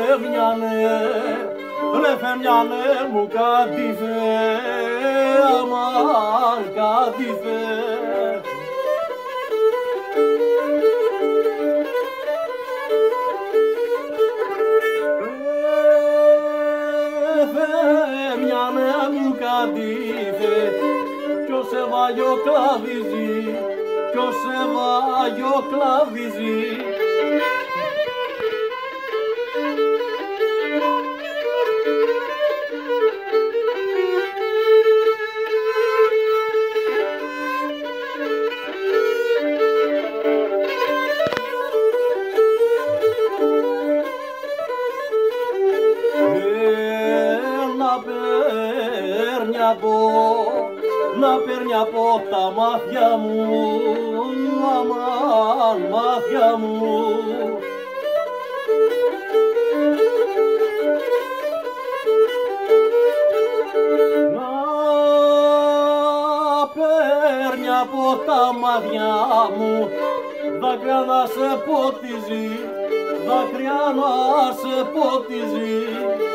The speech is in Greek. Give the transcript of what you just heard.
ρε φεμιάνε μου κατήφε, αμάν κατήφε. Φεμιάνε μου κατήφε, κι ο σε βάγιο κλαβίζει, κι ο σε βάγιο κλαβίζει. Να παίρνει από τα μάτια μου, αμάν μάτια μου. Να παίρνει από τα μάτια μου, δάκρυα να σε ποτίζει, δάκρυα να σε ποτίζει.